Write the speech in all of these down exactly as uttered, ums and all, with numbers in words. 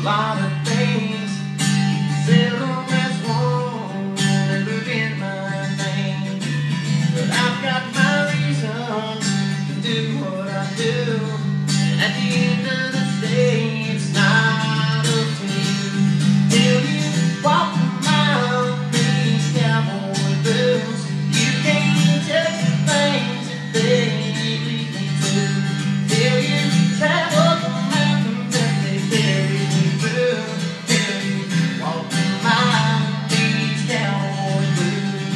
lot of things, seldom as one ever been my name. But I've got my reasons to do what I do, and at the end of the day, it's not up to you. Till you walk a mile in these cowboy boots, you can't touch the things that they lead me to. Till you travel the mountains that they carry me through, till you walk a mile in these cowboy boots.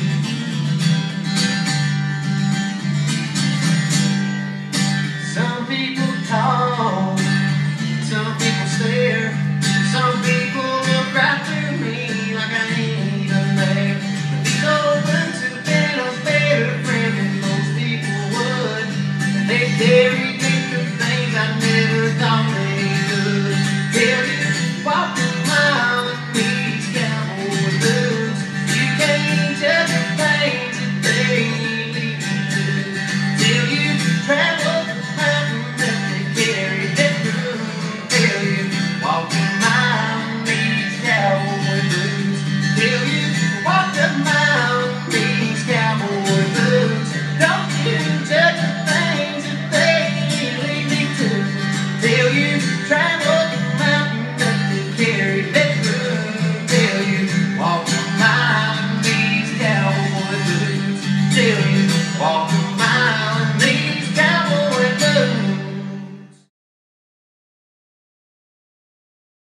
Some people talk, some people stare, some people look right through me like I ain't even there. But these old ones have been a better friend than most people would, and they carried me through things I never thought they could. Till you walk a mile in these cowboy boots, you can't judge the things that they lead you to. Till you travel the mountains that they carry me through, till you walk a mile in these cowboy boots, till you walk a mile in these cowboy boots. Don't you judge the things that they lead me to, till you travel